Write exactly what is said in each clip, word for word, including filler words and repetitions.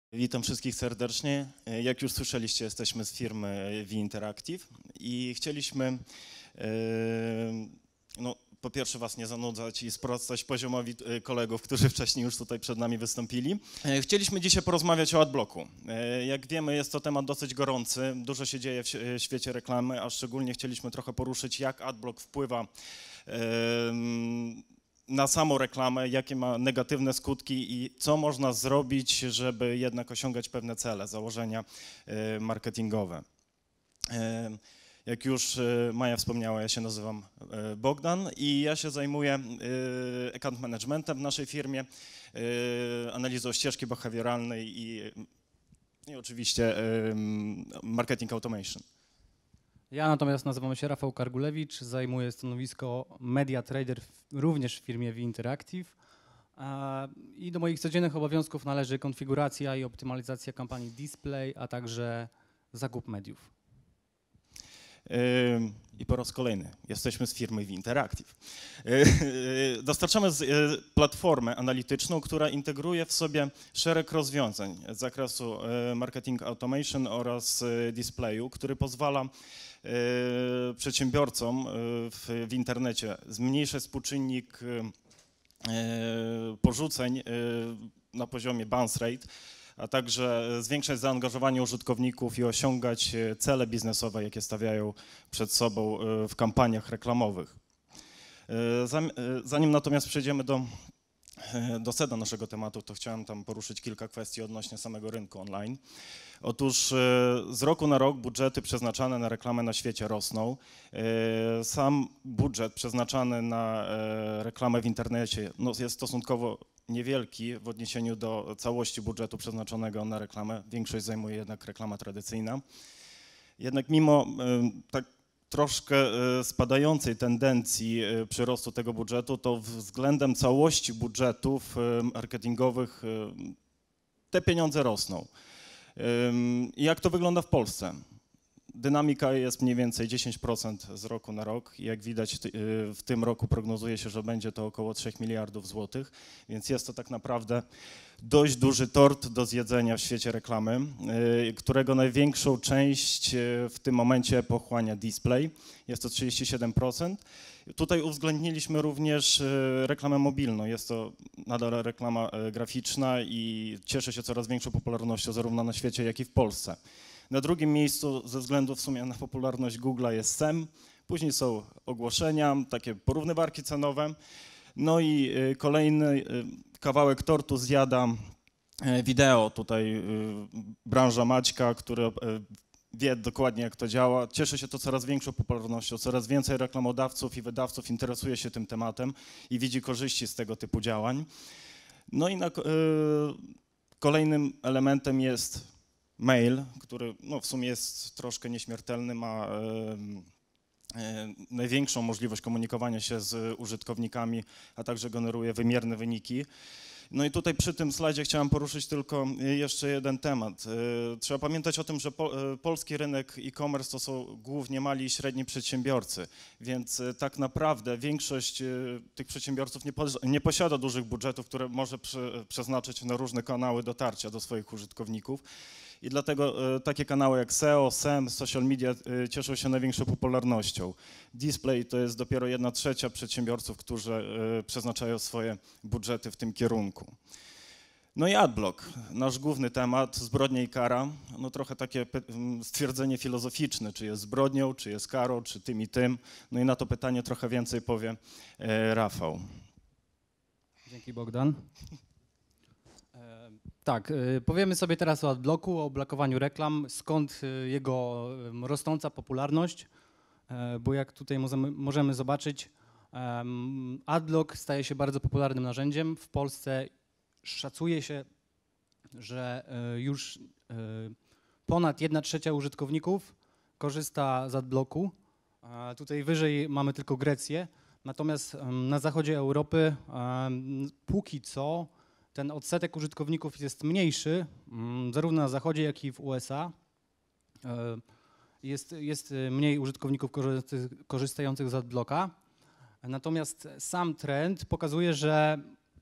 Witam wszystkich serdecznie. Jak już słyszeliście, jesteśmy z firmy V Interactive i chcieliśmy no, po pierwsze was nie zanudzać i sprostać poziomowi kolegów, którzy wcześniej już tutaj przed nami wystąpili. Chcieliśmy dzisiaj porozmawiać o adblocku. Jak wiemy, jest to temat dosyć gorący, dużo się dzieje w świecie reklamy, a szczególnie chcieliśmy trochę poruszyć, jak adblock wpływa na samą reklamę, jakie ma negatywne skutki i co można zrobić, żeby jednak osiągać pewne cele, założenia marketingowe. Jak już Maja wspomniała, ja się nazywam Bogdan i ja się zajmuję account managementem w naszej firmie, analizą ścieżki behawioralnej i, i oczywiście marketing automation. Ja natomiast nazywam się Rafał Kargulewicz, zajmuję stanowisko Media Trader również w firmie V Interactive i do moich codziennych obowiązków należy konfiguracja i optymalizacja kampanii display, a także zakup mediów. I po raz kolejny jesteśmy z firmy V Interactive. Dostarczamy platformę analityczną, która integruje w sobie szereg rozwiązań z zakresu marketing automation oraz displayu, który pozwala przedsiębiorcom w, w internecie zmniejszyć współczynnik porzuceń na poziomie bounce rate, a także zwiększać zaangażowanie użytkowników i osiągać cele biznesowe, jakie stawiają przed sobą w kampaniach reklamowych. Zanim natomiast przejdziemy do, do sedna naszego tematu, to chciałem tam poruszyć kilka kwestii odnośnie samego rynku online. Otóż z roku na rok budżety przeznaczane na reklamę na świecie rosną. Sam budżet przeznaczany na reklamę w internecie no, jest stosunkowo niewielki w odniesieniu do całości budżetu przeznaczonego na reklamę. Większość zajmuje jednak reklama tradycyjna. Jednak mimo tak troszkę spadającej tendencji przyrostu tego budżetu, to względem całości budżetów marketingowych te pieniądze rosną. I jak to wygląda w Polsce? Dynamika jest mniej więcej dziesięć procent z roku na rok. Jak widać, w tym roku prognozuje się, że będzie to około trzech miliardów złotych, więc jest to tak naprawdę dość duży tort do zjedzenia w świecie reklamy, którego największą część w tym momencie pochłania display. Jest to trzydzieści siedem procent. Tutaj uwzględniliśmy również reklamę mobilną. Jest to nadal reklama graficzna i cieszy się coraz większą popularnością zarówno na świecie, jak i w Polsce. Na drugim miejscu ze względu w sumie na popularność Google'a jest S E M, później są ogłoszenia, takie porównywarki cenowe, no i kolejny kawałek tortu zjada wideo, tutaj branża Maćka, który wie dokładnie jak to działa, cieszy się to coraz większą popularnością, coraz więcej reklamodawców i wydawców interesuje się tym tematem i widzi korzyści z tego typu działań. No i na, kolejnym elementem jest mail, który no, w sumie jest troszkę nieśmiertelny, ma e, e, największą możliwość komunikowania się z użytkownikami, a także generuje wymierne wyniki. No i tutaj przy tym slajdzie chciałem poruszyć tylko jeszcze jeden temat. Trzeba pamiętać o tym, że po, polski rynek e-commerce to są głównie mali i średni przedsiębiorcy, więc tak naprawdę większość tych przedsiębiorców nie, po, nie posiada dużych budżetów, które może przy, przeznaczyć na różne kanały dotarcia do swoich użytkowników. I dlatego takie kanały jak S E O, S E M, social media cieszą się największą popularnością. Display to jest dopiero jedna trzecia przedsiębiorców, którzy przeznaczają swoje budżety w tym kierunku. No i adblock, nasz główny temat, zbrodnia i kara. No trochę takie stwierdzenie filozoficzne, czy jest zbrodnią, czy jest karą, czy tym i tym. No i na to pytanie trochę więcej powie Rafał. Dzięki, Bogdan. Tak, powiemy sobie teraz o adblocku, o blokowaniu reklam, skąd jego rosnąca popularność, bo jak tutaj możemy, możemy zobaczyć, adblock staje się bardzo popularnym narzędziem. W Polsce szacuje się, że już ponad jedna trzecia użytkowników korzysta z adblocku. Tutaj wyżej mamy tylko Grecję, natomiast na zachodzie Europy póki co ten odsetek użytkowników jest mniejszy, zarówno na zachodzie, jak i w U S A. Jest, jest mniej użytkowników korzystających z adblocka. Natomiast sam trend pokazuje, że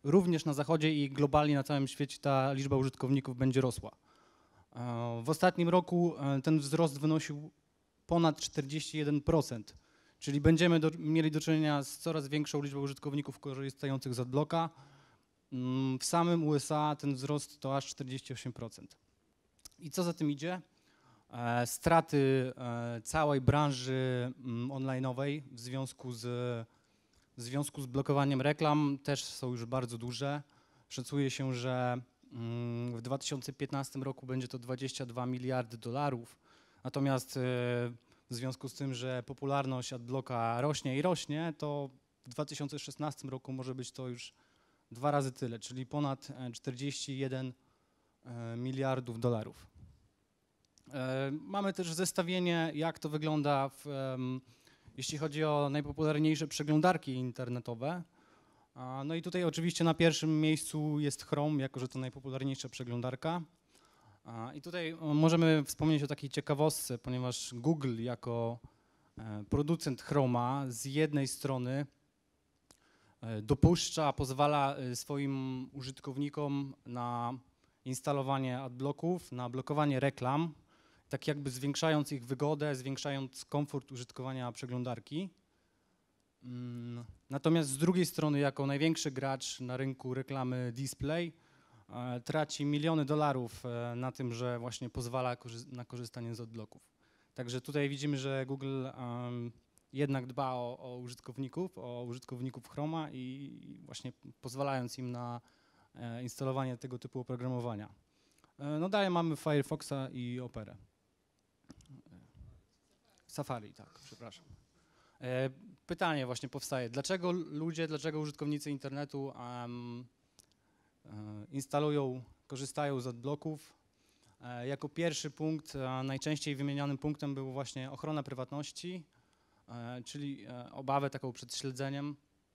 również na zachodzie i globalnie na całym świecie ta liczba użytkowników będzie rosła. E, W ostatnim roku e, ten wzrost wynosił ponad czterdzieści jeden procent, czyli będziemy do, mieli do czynienia z coraz większą liczbą użytkowników korzystających z Adblocka. Mm, W samym U S A ten wzrost to aż czterdzieści osiem procent. I co za tym idzie? E, Straty e, całej branży mm, online'owej w związku z, w związku z blokowaniem reklam też są już bardzo duże. Szacuje się, że mm, w dwa tysiące piętnastym roku będzie to dwadzieścia dwa miliardy dolarów, natomiast e, w związku z tym, że popularność Adblocka rośnie i rośnie, to w dwa tysiące szesnastym roku może być to już dwa razy tyle, czyli ponad e, czterdzieści jeden e, miliardów dolarów. E, Mamy też zestawienie, jak to wygląda, w, em, jeśli chodzi o najpopularniejsze przeglądarki internetowe. A, No i tutaj oczywiście na pierwszym miejscu jest Chrome, jako że to najpopularniejsza przeglądarka. A, I tutaj o, możemy wspomnieć o takiej ciekawostce, ponieważ Google jako e, producent Chroma z jednej strony e, dopuszcza, pozwala e, swoim użytkownikom na instalowanie adblocków, na blokowanie reklam, tak jakby zwiększając ich wygodę, zwiększając komfort użytkowania przeglądarki. Mm, Natomiast z drugiej strony, jako największy gracz na rynku reklamy display, e, traci miliony dolarów e, na tym, że właśnie pozwala korzy- na korzystanie z adblocków. Także tutaj widzimy, że Google em, jednak dba o, o użytkowników, o użytkowników Chroma i, i właśnie pozwalając im na e, instalowanie tego typu oprogramowania. E, No dalej mamy Firefoxa i Operę. Safari, tak, przepraszam. E, Pytanie właśnie powstaje, dlaczego ludzie, dlaczego użytkownicy internetu um, e, instalują, korzystają z adblocków? E, Jako pierwszy punkt, e, najczęściej wymienianym punktem był właśnie ochrona prywatności, e, czyli e, obawę taką przed śledzeniem.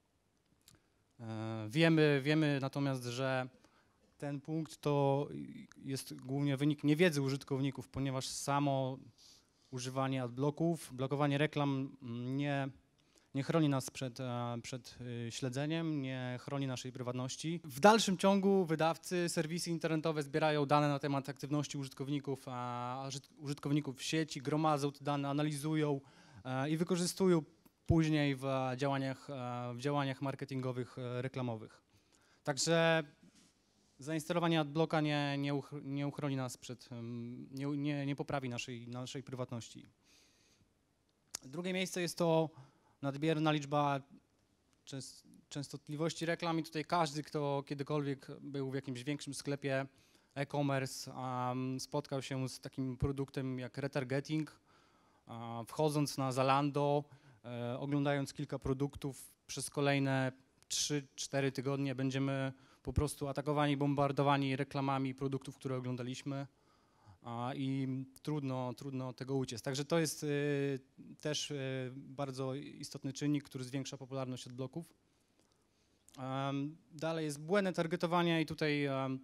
E, Wiemy, wiemy natomiast, że ten punkt to jest głównie wynik niewiedzy użytkowników, ponieważ samo używanie adblocków, blokowanie reklam nie, nie chroni nas przed, e, przed y, śledzeniem, nie chroni naszej prywatności. W dalszym ciągu wydawcy, serwisy internetowe zbierają dane na temat aktywności użytkowników, a użyt- użytkowników w sieci, gromadzą te dane, analizują e, i wykorzystują później w działaniach, e, w działaniach marketingowych, e, reklamowych. Także zainstalowanie adblocka nie, nie, uch, nie uchroni nas przed, um, nie, nie, nie poprawi naszej, naszej prywatności. Drugie miejsce jest to nadmierna liczba częst, częstotliwości reklam i tutaj każdy, kto kiedykolwiek był w jakimś większym sklepie e-commerce, um, spotkał się z takim produktem jak retargeting, uh, wchodząc na Zalando, e, oglądając kilka produktów przez kolejne trzy cztery tygodnie będziemy po prostu atakowani, bombardowani reklamami produktów, które oglądaliśmy a, i trudno, trudno tego uciec. Także to jest y, też y, bardzo istotny czynnik, który zwiększa popularność adblocków. Um, dalej jest błędne targetowanie i tutaj um,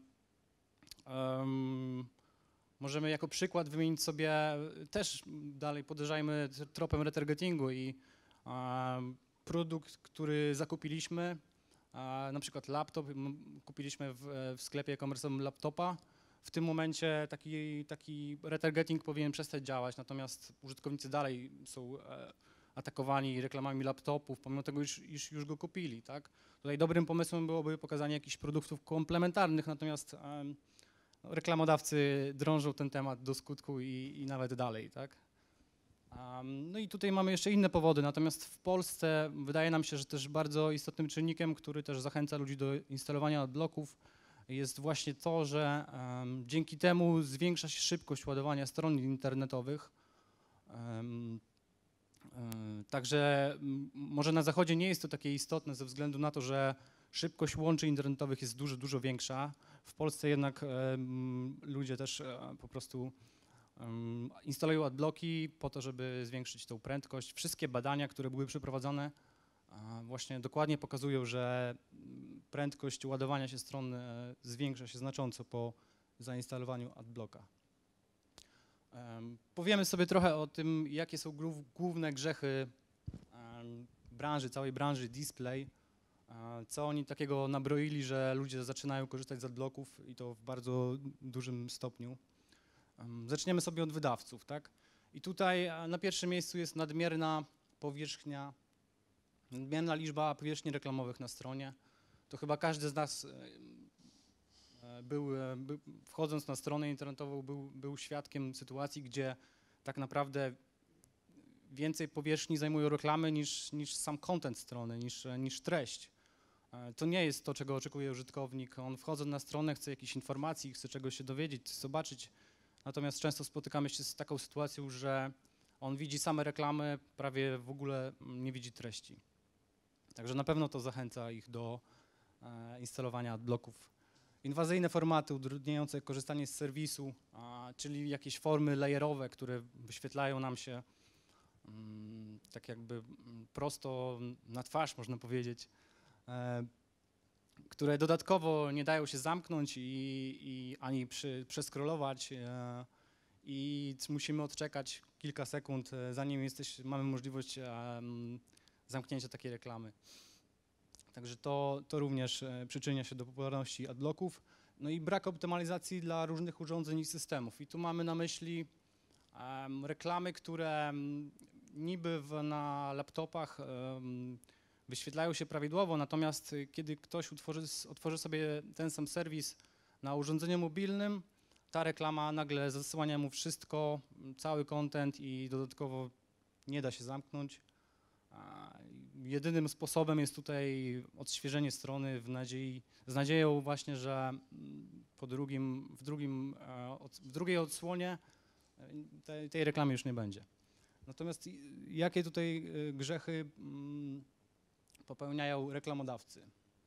um, możemy jako przykład wymienić sobie, też dalej podążajmy tropem retargetingu i um, produkt, który zakupiliśmy, a na przykład laptop, m, kupiliśmy w, w sklepie e-commerce'owym laptopa. W tym momencie taki, taki retargeting powinien przestać działać, natomiast użytkownicy dalej są e, atakowani reklamami laptopów, pomimo tego, iż, iż już go kupili. Tak? Tutaj dobrym pomysłem byłoby pokazanie jakichś produktów komplementarnych, natomiast e, no, reklamodawcy drążą ten temat do skutku i, i nawet dalej. Tak? Um, no i tutaj mamy jeszcze inne powody, natomiast w Polsce wydaje nam się, że też bardzo istotnym czynnikiem, który też zachęca ludzi do instalowania adblocków, jest właśnie to, że um, dzięki temu zwiększa się szybkość ładowania stron internetowych. Um, um, także m, może na zachodzie nie jest to takie istotne ze względu na to, że szybkość łączy internetowych jest dużo, dużo większa. W Polsce jednak um, ludzie też um, po prostu um, instalują adblocki po to, żeby zwiększyć tą prędkość. Wszystkie badania, które były przeprowadzone, um, właśnie dokładnie pokazują, że prędkość ładowania się stron e, zwiększa się znacząco po zainstalowaniu adblocka. Um, powiemy sobie trochę o tym, jakie są głów, główne grzechy um, branży, całej branży display. E, Co oni takiego nabroili, że ludzie zaczynają korzystać z adblocków i to w bardzo dużym stopniu. Em, Zaczniemy sobie od wydawców, tak? I tutaj e, na pierwszym miejscu jest nadmierna powierzchnia, nadmierna liczba powierzchni reklamowych na stronie. To chyba każdy z nas e, e, był, e, by, wchodząc na stronę internetową, był, był świadkiem sytuacji, gdzie tak naprawdę więcej powierzchni zajmują reklamy niż, niż sam content strony, niż, niż treść. E, To nie jest to, czego oczekuje użytkownik. On wchodząc na stronę chce jakichś informacji, chce czegoś się dowiedzieć, zobaczyć. Natomiast często spotykamy się z taką sytuacją, że on widzi same reklamy, prawie w ogóle nie widzi treści. Także na pewno to zachęca ich do e, instalowania adblocków. Inwazyjne formaty utrudniające korzystanie z serwisu, a, czyli jakieś formy layerowe, które wyświetlają nam się mm, tak jakby mm, prosto na twarz, można powiedzieć, e, które dodatkowo nie dają się zamknąć i, i ani przy, przeskrolować e, i musimy odczekać kilka sekund, e, zanim jesteś, mamy możliwość e, m, zamknięcia takiej reklamy. Także to, to również e, przyczynia się do popularności adblocków. No i brak optymalizacji dla różnych urządzeń i systemów. I tu mamy na myśli em, reklamy, które em, niby w, na laptopach em, wyświetlają się prawidłowo, natomiast y, kiedy ktoś utworzy, s- otworzy sobie ten sam serwis na urządzeniu mobilnym, ta reklama nagle zasłania mu wszystko, m, cały content i dodatkowo nie da się zamknąć. A jedynym sposobem jest tutaj odświeżenie strony w nadziei, z nadzieją właśnie, że mm, po drugim, w, drugim, e, od- w drugiej odsłonie e, tej, tej reklamy już nie będzie. Natomiast i- jakie tutaj e, grzechy mm, popełniają reklamodawcy?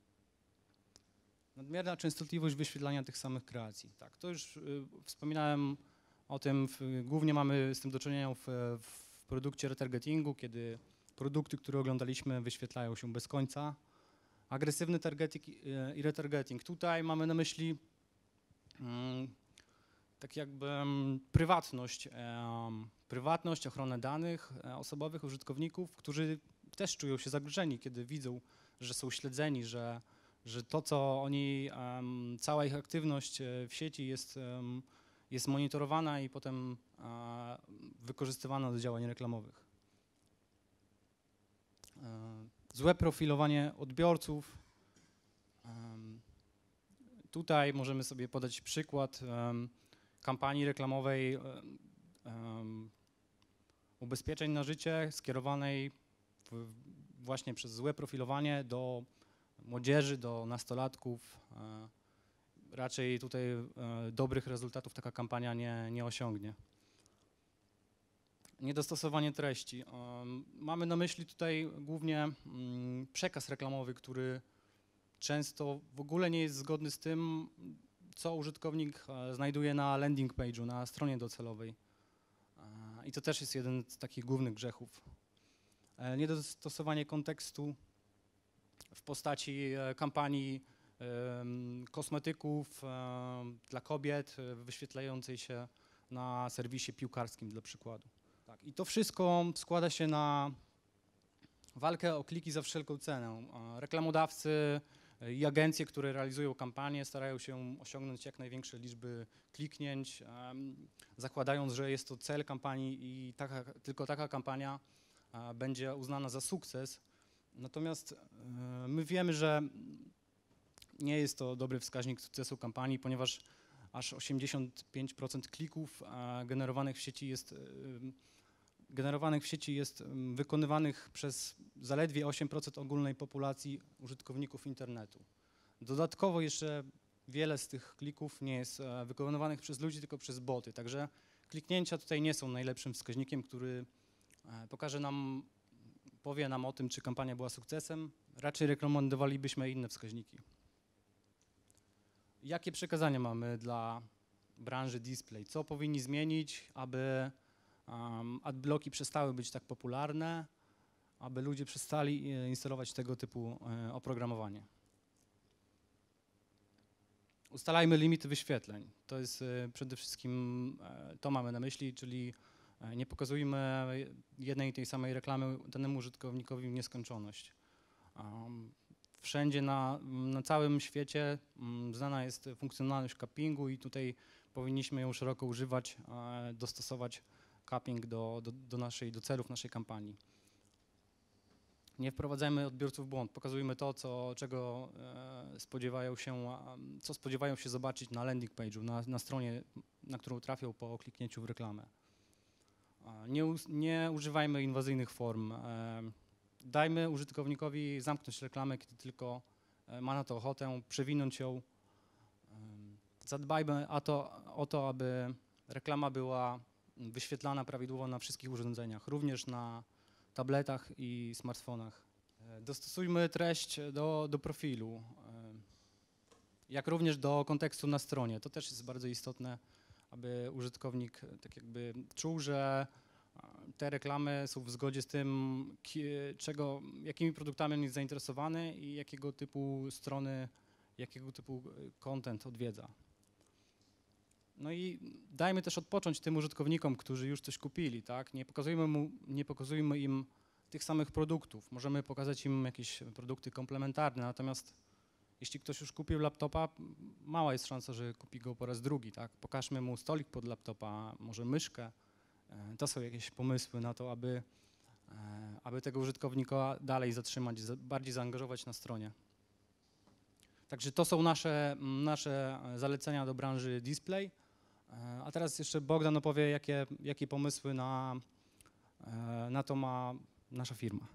Nadmierna częstotliwość wyświetlania tych samych kreacji. Tak, to już y, wspominałem o tym, w, głównie mamy z tym do czynienia w, w produkcie retargetingu, kiedy produkty, które oglądaliśmy, wyświetlają się bez końca. Agresywny targeting y, i retargeting. Tutaj mamy na myśli mm, tak jakby mm, prywatność, em, prywatność, ochronę danych e, osobowych użytkowników, którzy też czują się zagrożeni, kiedy widzą, że są śledzeni, że, że to, co oni, em, cała ich aktywność e, w sieci jest, em, jest monitorowana i potem e, wykorzystywana do działań reklamowych. E, Złe profilowanie odbiorców. Em, Tutaj możemy sobie podać przykład em, kampanii reklamowej em, em, ubezpieczeń na życie skierowanej w, właśnie przez złe profilowanie do młodzieży, do nastolatków. E, Raczej tutaj e, dobrych rezultatów taka kampania nie, nie osiągnie. Niedostosowanie treści. Em, Mamy na myśli tutaj głównie mm, przekaz reklamowy, który często w ogóle nie jest zgodny z tym, co użytkownik e, znajduje na landing page'u, na stronie docelowej. E, I to też jest jeden z takich głównych grzechów. E, Niedostosowanie kontekstu w postaci e, kampanii em, kosmetyków em, dla kobiet e, wyświetlającej się na serwisie piłkarskim dla przykładu. Tak, i to wszystko składa się na walkę o kliki za wszelką cenę. E, Reklamodawcy e, i agencje, które realizują kampanie, starają się osiągnąć jak największe liczby kliknięć, em, zakładając, że jest to cel kampanii i taka, tylko taka kampania e, będzie uznana za sukces. Natomiast e, my wiemy, że nie jest to dobry wskaźnik sukcesu kampanii, ponieważ aż osiemdziesiąt pięć procent klików e, generowanych w sieci jest e, generowanych w sieci jest em, wykonywanych przez zaledwie osiem procent ogólnej populacji użytkowników internetu. Dodatkowo jeszcze wiele z tych klików nie jest e, wykonywanych przez ludzi, tylko przez boty. Także kliknięcia tutaj nie są najlepszym wskaźnikiem, który e, pokaże nam, powie nam o tym, czy kampania była sukcesem. Raczej rekomendowalibyśmy inne wskaźniki. Jakie przekazania mamy dla branży display? Co powinni zmienić, aby um, adblocki przestały być tak popularne, aby ludzie przestali e, instalować tego typu e, oprogramowanie? Ustalajmy limity wyświetleń. To jest e, przede wszystkim, e, to mamy na myśli, czyli e, nie pokazujmy jednej i tej samej reklamy danemu użytkownikowi w nieskończoność. Um, wszędzie na, na całym świecie mm, znana jest funkcjonalność cuppingu i tutaj powinniśmy ją szeroko używać, e, dostosować cupping do, do, do, naszej, do celów naszej kampanii. Nie wprowadzajmy odbiorców w błąd, pokazujmy to, co, czego e, spodziewają się, a, co spodziewają się zobaczyć na landing page'u, na, na stronie, na którą trafią po kliknięciu w reklamę. A nie, us- nie używajmy inwazyjnych form. E, dajmy użytkownikowi zamknąć reklamę, kiedy tylko e, ma na to ochotę, przewinąć ją. E, zadbajmy o to, o to, aby reklama była wyświetlana prawidłowo na wszystkich urządzeniach, również na tabletach i smartfonach. E, Dostosujmy treść do, do profilu, e, jak również do kontekstu na stronie. To też jest bardzo istotne, aby użytkownik e, tak jakby czuł, że e, te reklamy są w zgodzie z tym, ki- czego, jakimi produktami on jest zainteresowany i jakiego typu strony, jakiego typu e, content odwiedza. No i dajmy też odpocząć tym użytkownikom, którzy już coś kupili, tak? Nie pokazujmy, mu, nie pokazujmy im tych samych produktów. Możemy pokazać im jakieś produkty komplementarne, natomiast jeśli ktoś już kupił laptopa, mała jest szansa, że kupi go po raz drugi, tak? Pokażmy mu stolik pod laptopa, może myszkę. E, To są jakieś pomysły na to, aby, e, aby tego użytkownika dalej zatrzymać, za- bardziej zaangażować na stronie. Także to są nasze, nasze zalecenia do branży display. E, A teraz jeszcze Bogdan opowie, jakie, jakie pomysły na, e, na to ma nasza firma.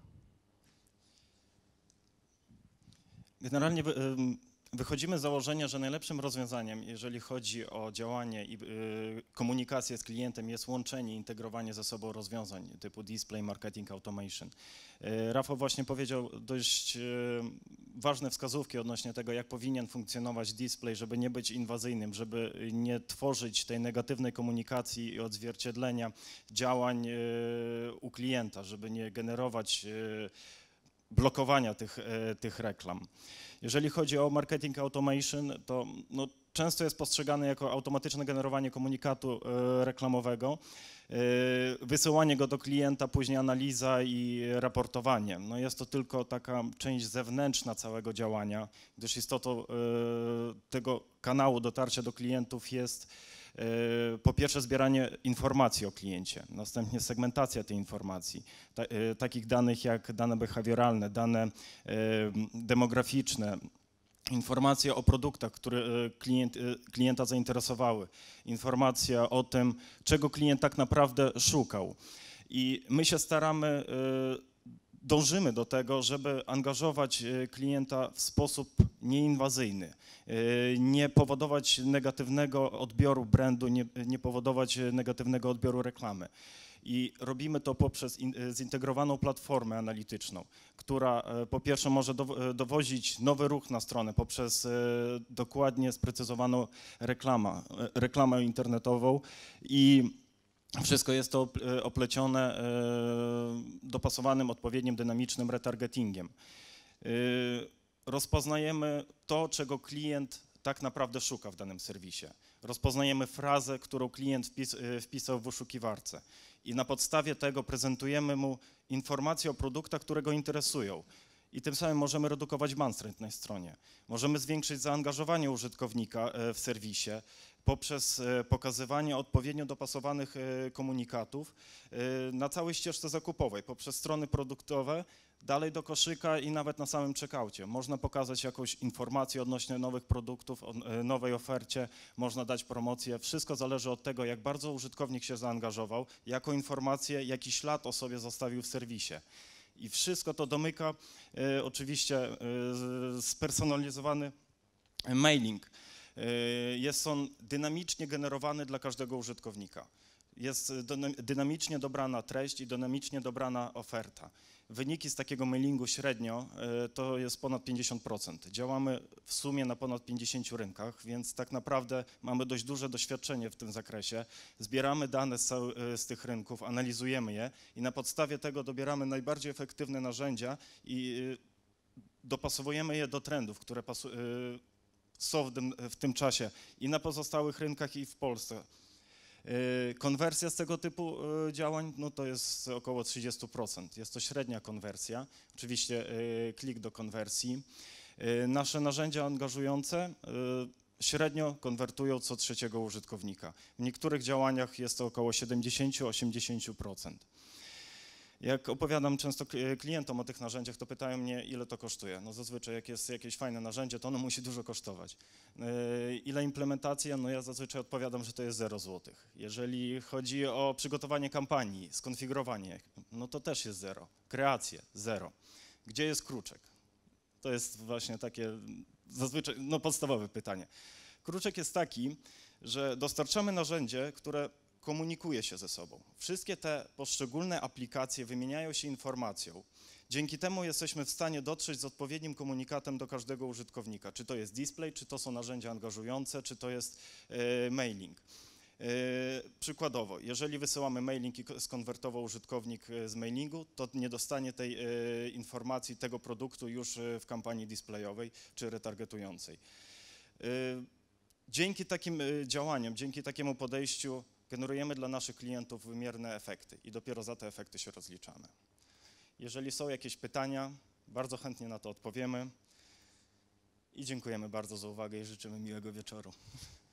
Generalnie wy- ym, wychodzimy z założenia, że najlepszym rozwiązaniem, jeżeli chodzi o działanie i y, komunikację z klientem, jest łączenie, integrowanie ze sobą rozwiązań typu display, marketing, automation. Y, Rafał właśnie powiedział dość y, ważne wskazówki odnośnie tego, jak powinien funkcjonować display, żeby nie być inwazyjnym, żeby nie tworzyć tej negatywnej komunikacji i odzwierciedlenia działań y, u klienta, żeby nie generować y, blokowania tych, e, tych reklam. Jeżeli chodzi o marketing automation, to no, często jest postrzegane jako automatyczne generowanie komunikatu e, reklamowego, e, wysyłanie go do klienta, później analiza i raportowanie. No, jest to tylko taka część zewnętrzna całego działania, gdyż istotą e, tego kanału dotarcia do klientów jest e, po pierwsze zbieranie informacji o kliencie, następnie segmentacja tej informacji, ta, e, takich danych jak dane behawioralne, dane e, demograficzne, informacje o produktach, które e, klient, e, klienta zainteresowały, informacja o tym, czego klient tak naprawdę szukał. I my się staramy, e, dążymy do tego, żeby angażować e, klienta w sposób nieinwazyjny, e, nie powodować negatywnego odbioru brandu, nie, nie powodować e, negatywnego odbioru reklamy. I robimy to poprzez in, e, zintegrowaną platformę analityczną, która e, po pierwsze może dowo- e, dowozić nowy ruch na stronę poprzez e, dokładnie sprecyzowaną reklamę, e, reklamę internetową i wszystko jest to op- e, oplecione e, dopasowanym, odpowiednim, dynamicznym retargetingiem. E, Rozpoznajemy to, czego klient tak naprawdę szuka w danym serwisie. Rozpoznajemy frazę, którą klient wpis, e, wpisał w wyszukiwarce i na podstawie tego prezentujemy mu informacje o produktach, które go interesują. I tym samym możemy redukować manstrend na stronie. Możemy zwiększyć zaangażowanie użytkownika e, w serwisie poprzez e, pokazywanie odpowiednio dopasowanych e, komunikatów e, na całej ścieżce zakupowej, poprzez strony produktowe, dalej do koszyka i nawet na samym checkoutie. Można pokazać jakąś informację odnośnie nowych produktów, o e, nowej ofercie, można dać promocję. Wszystko zależy od tego, jak bardzo użytkownik się zaangażował, jaką informację, jaki ślad o sobie zostawił w serwisie. I wszystko to domyka e, oczywiście e, spersonalizowany mailing. E, jest on dynamicznie generowany dla każdego użytkownika. Jest dyna- dynamicznie dobrana treść i dynamicznie dobrana oferta. Wyniki z takiego mailingu średnio e, to jest ponad pięćdziesiąt procent. Działamy w sumie na ponad pięćdziesięciu rynkach, więc tak naprawdę mamy dość duże doświadczenie w tym zakresie. Zbieramy dane z, całe- e, z tych rynków, analizujemy je i na podstawie tego dobieramy najbardziej efektywne narzędzia i e, dopasowujemy je do trendów, które pasu- e, są w tym, w tym czasie i na pozostałych rynkach i w Polsce. Yy, Konwersja z tego typu yy, działań no to jest około trzydzieści procent. Jest to średnia konwersja, oczywiście yy, klik do konwersji. Y, Nasze narzędzia angażujące y, średnio konwertują co trzeciego użytkownika. W niektórych działaniach jest to około siedemdziesiąt do osiemdziesięciu procent. Jak opowiadam często kli- klientom o tych narzędziach, to pytają mnie, ile to kosztuje. No zazwyczaj jak jest jakieś fajne narzędzie, to ono musi dużo kosztować. Yy, Ile implementacja? No ja zazwyczaj odpowiadam, że to jest zero złotych. Jeżeli chodzi o przygotowanie kampanii, skonfigurowanie, no to też jest zero. Kreację, zero. Gdzie jest kruczek? To jest właśnie takie zazwyczaj no podstawowe pytanie. Kruczek jest taki, że dostarczamy narzędzie, które komunikuje się ze sobą. Wszystkie te poszczególne aplikacje wymieniają się informacją. Dzięki temu jesteśmy w stanie dotrzeć z odpowiednim komunikatem do każdego użytkownika. Czy to jest display, czy to są narzędzia angażujące, czy to jest e, mailing. E, przykładowo, jeżeli wysyłamy mailing i ko- skonwertował użytkownik e, z mailingu, to nie dostanie tej e, informacji, tego produktu już e, w kampanii displayowej czy retargetującej. E, Dzięki takim y, działaniom, dzięki takiemu podejściu generujemy dla naszych klientów wymierne efekty i dopiero za te efekty się rozliczamy. Jeżeli są jakieś pytania, bardzo chętnie na to odpowiemy i dziękujemy bardzo za uwagę i życzymy miłego wieczoru.